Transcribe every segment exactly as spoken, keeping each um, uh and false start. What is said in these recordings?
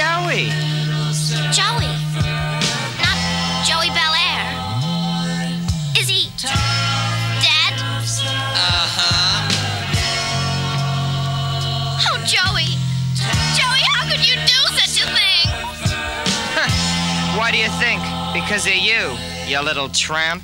Joey. Joey. Not Joey Belair. Is he dead? Uh-huh. Oh, Joey. Joey, how could you do such a thing? Huh. Why do you think? Because of you, you little tramp.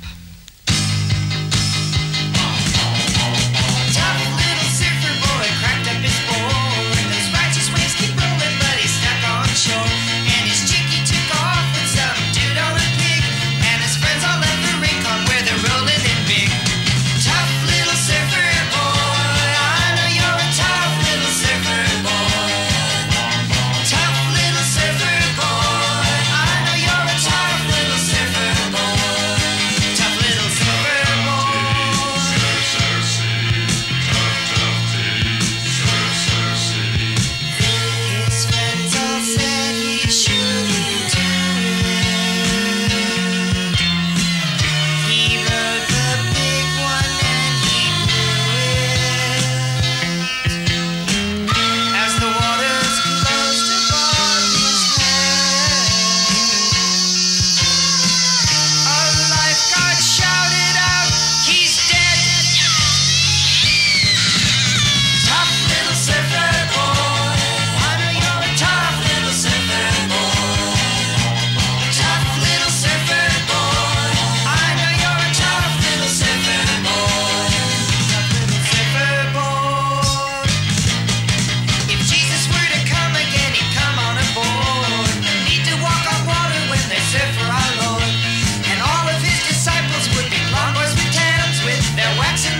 Waxing